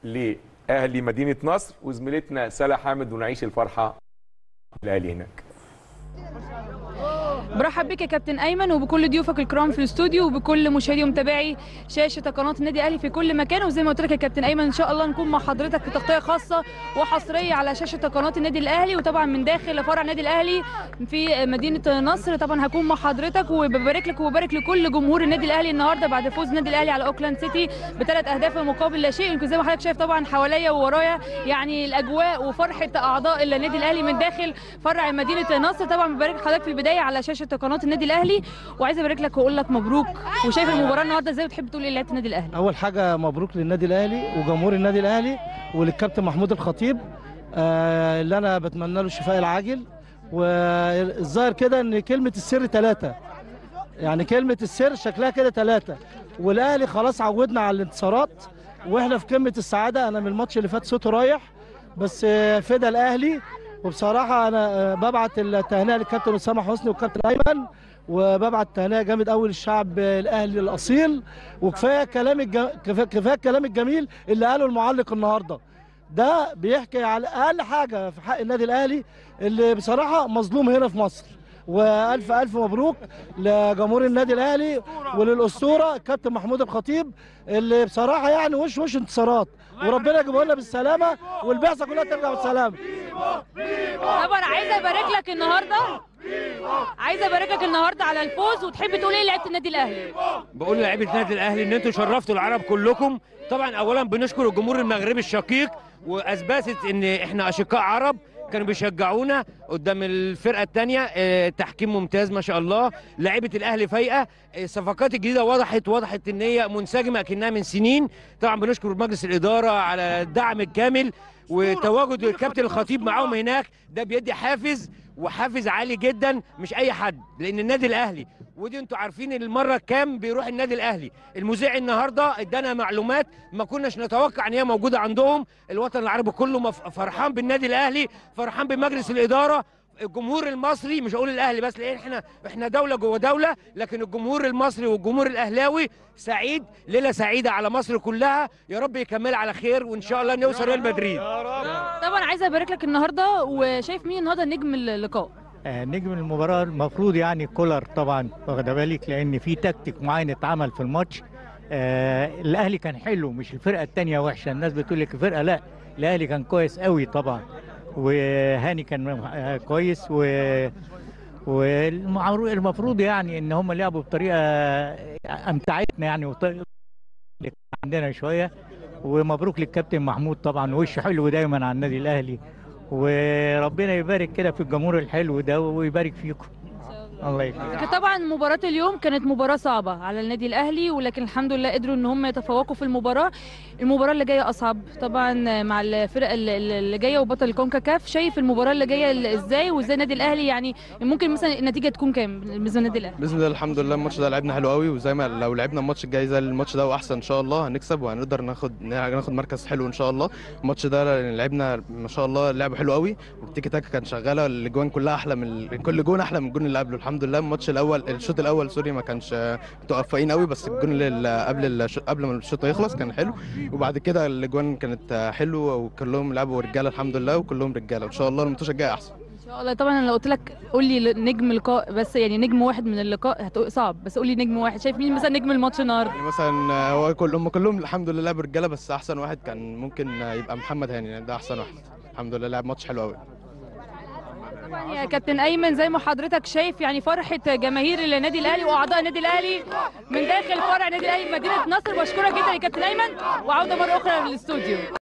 لاهلي مدينه نصر وزميلتنا سلا حامد ونعيش الفرحه الاهلي هناك. برحب بك يا كابتن ايمن وبكل ضيوفك الكرام في الاستوديو وبكل مشاهدي ومتابعي شاشه قناه النادي الاهلي في كل مكان. وزي ما قلت لك يا كابتن ايمن ان شاء الله نكون مع حضرتك في تغطيه خاصه وحصريه على شاشه قناه النادي الاهلي وطبعا من داخل فرع النادي الاهلي في مدينه نصر. طبعا هكون مع حضرتك وببارك لك وببارك لكل جمهور النادي الاهلي النهارده بعد فوز النادي الاهلي على اوكلاند سيتي ب3 أهداف مقابل لا شيء. يمكن زي ما حضرتك شايف طبعا حواليا وورايا يعني الاجواء وفرحه اعضاء النادي الاهلي من داخل فرع مدينه نصر. طبعا ببارك لحضرتك في البدايه على شاشه قناه النادي الاهلي وعايزه ابارك لك واقول لك مبروك. وشايف المباراه النهارده ازاي وتحب تقول ايه لعيبه النادي الاهلي؟ اول حاجه مبروك للنادي الاهلي وجمهور النادي الاهلي وللكابتن محمود الخطيب اللي انا بتمنى له الشفاء العاجل. والظاهر كده ان كلمه السر 3، يعني كلمه السر شكلها كده 3، والاهلي خلاص عودنا على الانتصارات واحنا في قمه السعاده. انا من الماتش اللي فات صوته رايح بس فدا الاهلي. وبصراحه انا ببعت التهنئه للكابتن اسامه حسني والكابتن ايمن وببعت تهنئه جامد قوي للشعب الاهلي الاصيل. وكفايه كفايه الكلام الجميل اللي قاله المعلق النهارده، ده بيحكي على اقل حاجه في حق النادي الاهلي اللي بصراحه مظلوم هنا في مصر. والف الف مبروك لجمهور النادي الاهلي وللاسطوره الكابتن محمود الخطيب اللي بصراحه يعني وش انتصارات، وربنا يجيبه لنا بالسلامه والبعثه كلها ترجع بالسلامه. طبعا عايزه ابارك لك النهارده على الفوز. وتحب تقول ايه لعيبه النادي الاهلي؟ بقول لعيبه النادي الاهلي ان انتوا شرفتوا العرب كلكم. طبعا اولا بنشكر الجمهور المغربي الشقيق واثبتت ان احنا اشقاء عرب، كانوا بيشجعونا قدام الفرقه الثانيه. تحكيم ممتاز ما شاء الله، لعيبه الاهلي فايقه، الصفقات الجديده وضحت ان هي منسجمه اكنها من سنين. طبعا بنشكر مجلس الاداره على الدعم الكامل وتواجد الكابتن الخطيب معاهم هناك، ده بيدي حافز عالي جدا مش اي حد، لان النادي الاهلي ودي انتوا عارفين المره كام بيروح النادي الاهلي. المذيع النهارده ادانا معلومات ما كناش نتوقع ان هي موجوده عندهم. الوطن العربي كله فرحان بالنادي الاهلي، فرحان بمجلس الاداره. الجمهور المصري مش هقول الاهلي بس لان احنا دوله جوه دوله، لكن الجمهور المصري والجمهور الاهلاوي سعيد، ليله سعيده على مصر كلها. يا رب يكمل على خير وان شاء الله نوصل ريال مدريد. طبعا عايزه ابارك لك النهارده. وشايف مين النهارده نجم اللقاء؟ نجم المباراه المفروض يعني كولر طبعا، واخده بالك، لان في تكتيك معين اتعمل في الماتش. الاهلي كان حلو، مش الفرقه الثانيه وحشه. الناس بتقول لك الفرقه، لا، الاهلي كان كويس قوي طبعا، وهاني كان كويس والمفروض يعني ان هم لعبوا بطريقه امتعتنا يعني عندنا شويه. ومبروك للكابتن محمود طبعا، وشه حلو دايما على النادي الاهلي، وربنا يبارك كده في الجمهور الحلو ده ويبارك فيكم. الله يكرمك. طبعا مباراة اليوم كانت مباراة صعبة على النادي الأهلي، ولكن الحمد لله قدروا ان هم يتفوقوا في المباراة. المباراة اللي جاية أصعب طبعا مع الفرق اللي جاية وبطل الكونكاكاف. شايف المباراة اللي جاية ازاي وازاي النادي الأهلي يعني ممكن مثلا النتيجة تكون كام بالنسبة للنادي الأهلي؟ باذن الله الحمد لله الماتش ده لعبنا حلو قوي، وزي ما لو لعبنا الماتش الجاي زي الماتش ده واحسن ان شاء الله هنكسب وهنقدر ناخد مركز حلو ان شاء الله. الماتش ده لعبنا ما شاء الله لعبه حلو قوي، والتيكي تاكا كانت شغاله، الاجوان كلها احلى من كل جون احلى من الجون اللي قبله. الحمد لله الماتش الاول الشوط الاول سوري ما كانش متوفقين قوي، بس الجون اللي قبل ما الشوط يخلص كان حلو، وبعد كده الاجوان كانت حلوه وكلهم لعبوا رجاله الحمد لله وكلهم رجاله. ان شاء الله الماتش الجاي احسن ان شاء الله. طبعا انا لو قلت لك قول لي نجم لقاء بس، يعني نجم واحد من اللقاء صعب، بس قول لي نجم واحد. شايف مين مثلا نجم الماتش النهارده؟ يعني مثلا هو كلهم الحمد لله لعبوا رجاله، بس احسن واحد كان ممكن يبقى محمد هاني، يعني ده احسن واحد الحمد لله، لعب ماتش حلو قوي. طبعا يا كابتن ايمن زي ما حضرتك شايف يعني فرحه جماهير النادي الاهلي واعضاء النادي الاهلي من داخل فرع النادي الاهلي في مدينه نصر. بشكرك جدا يا كابتن ايمن، وعوده مره اخرى للاستوديو.